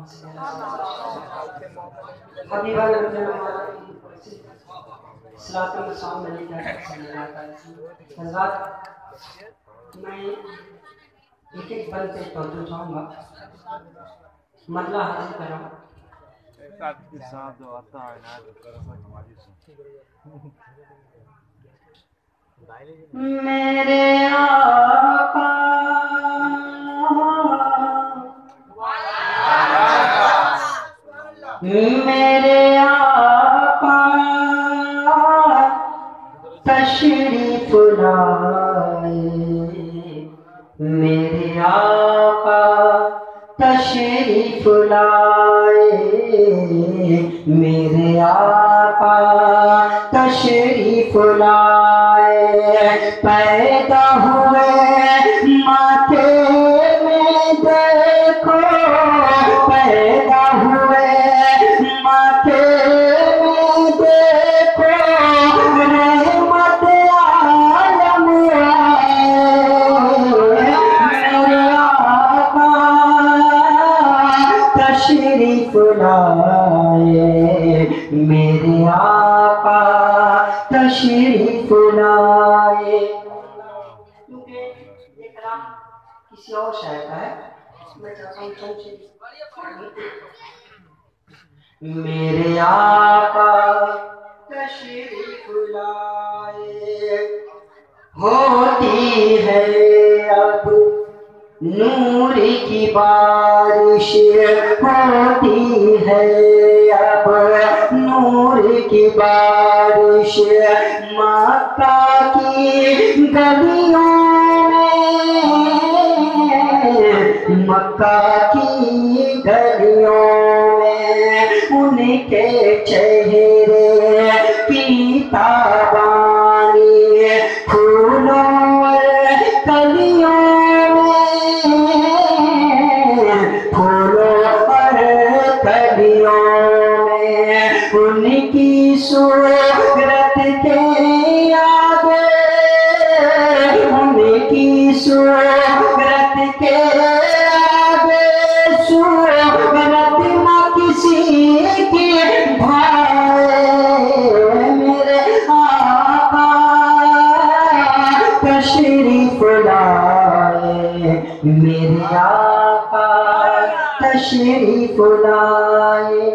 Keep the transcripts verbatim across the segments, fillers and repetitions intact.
حبیب اللہ صلاۃ السلام علیکہ صلی اللہ علیہ وسلم. حضرات میں ایک ایک بند پہ توجہ چاہوں گا. مطلع حاصل کرا میرے آقا میرے آقا تشریف لائے میرے آقا تشریف لائے میرے آقا تشریف لائے پیدا ہوئے ماتھے میں دیکھو پیدا ہوئے ماتھے میں دیکھو رحمت عالم آئے میرے آقا تشریف لائے میرے آقا تشریف لائے. کیونکہ یہ کلام کسی اور شاعر کا ہے میں چاہتا ہوں چند شعر میرے آقا تشریف لائے ہوتی ہے اب نور کی بارش ہوتی ہے اب نور کی بارش مکہ کی گلیوں میں مکہ کی گلیوں میں ان کے چہرے کی تابانی پھولوں اور کلیوں پھولوں اور کلیوں میں ان کی صورت کے آگے ان کی صورت کے آگے صورت نہ کسی کی بھائے میرے آقا تشریف لائے میرے آقا تشریف لائے.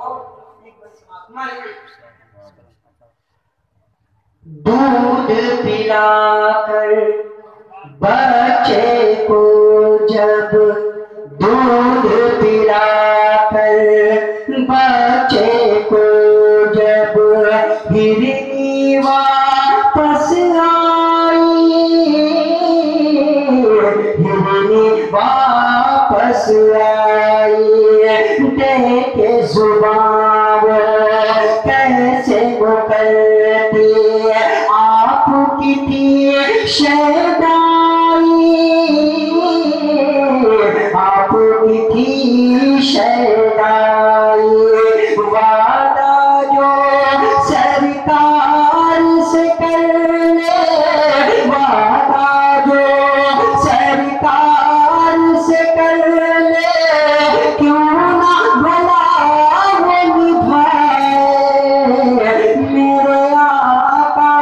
دودھ پلا کر بچے کو جب دودھ پلا کر بچے کو جب ہرنی واپس آئی ہرنی واپس آئی دیکھے زبان کیسے وہ کرتی آپ کی تھی شیدائی آپ کی تھی شیدائی وعدہ جو سرکار سے کر لے وعدہ جو سرکار سے کر لے کیوں نہ بھلا وہ نبھائے میرے آقا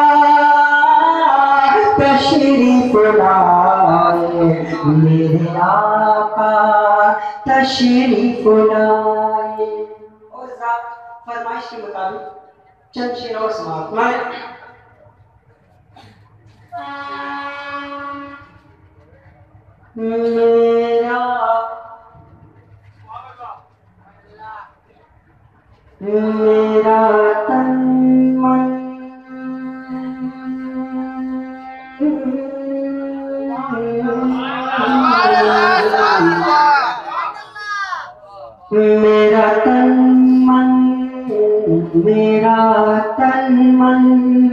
تشریف لائے میرے آقا تشریف لائے. اور ذات فرمائش کے مطابق چند شعر اور سماعت میں میرا میرا تن من میرا تن من میرا تن من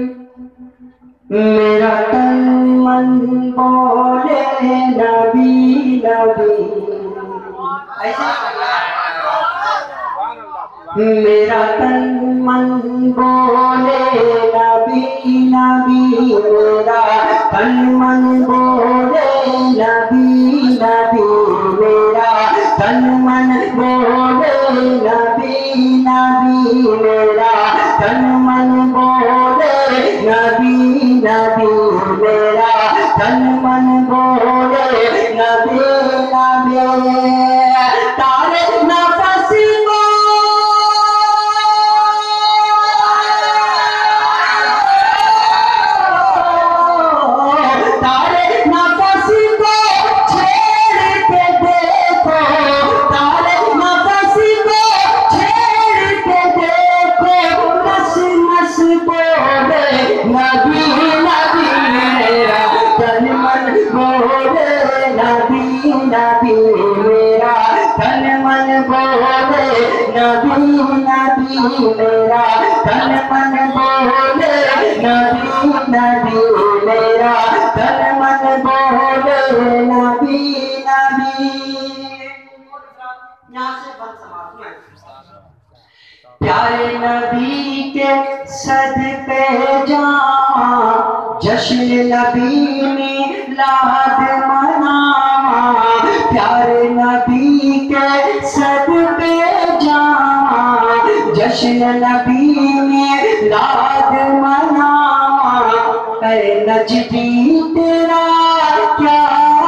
میرا تن من بولے نبی نبی میرا تن من بولے نبی نبی میرا تن من بولے نبی نبی میرا تن من بولے نبی نبی میرا تن من بولے نبی نبی میرا تن من بولے نبی نبی تارے نفس کو تارے نفس کو چھیڑ کے دیکھو تارے نفس کو چھیڑ کے دیکھو نس نس بولے نبی نبی میرا تن من بولے نبی نبی میرا تن من بولے نبی نبی میرا تن من بولے نبی نبی میرا تن من بولے نبی نبی یہاں سے بند سماعت میں پیارے نبی کے صدقے جاواں جشن نبی میلاد مناواں پیارے نبی کے صدقے جاواں جشن نبی میلاد مناواں اے نجدی تیرا کیا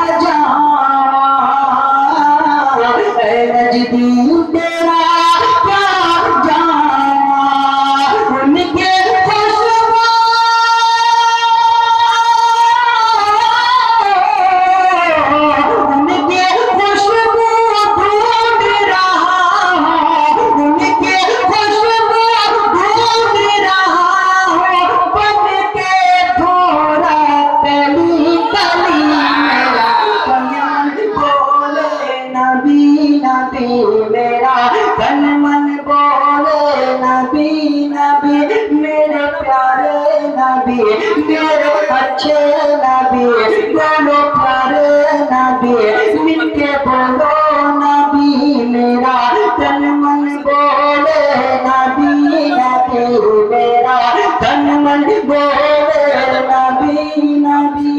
جاواں اے نجدی تیرا کیا جاواں ان کے خوشبو ان کے خوشبو ڈھونڈ رہا ہوں ان کے خوشبو ڈھونڈ رہا ہوں بن کے تھوڑا تلی تلی میرا تن بولے نبی نبی میرا تن من بولے نبی نبی میرے پیارے نبی میرے اچھے نبی بولو پیارے نبی مل کے بولو نبی میرا تن من بولے نبی نبی میرا تن من بولے نبی نبی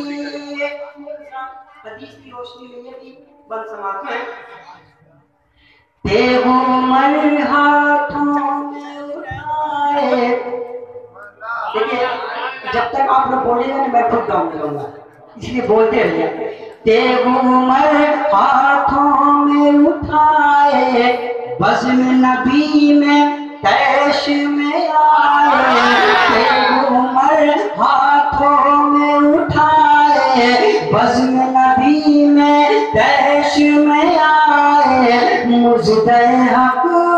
حدیث کی روشنی میں یہ بھی بند سماعت میں دیو عمر ہاتھوں میں اٹھائے دیکھیں جب تک آپ لوگ بولیں گے میں خود گاؤں کروں گا اس لیے بولتے رہیے دیو عمر ہاتھوں میں اٹھائے بزم نبی میں تیش میں آئے دیو عمر ہاتھوں میں اٹھائے بزم نبی میں تیش میں آئے مجدے حق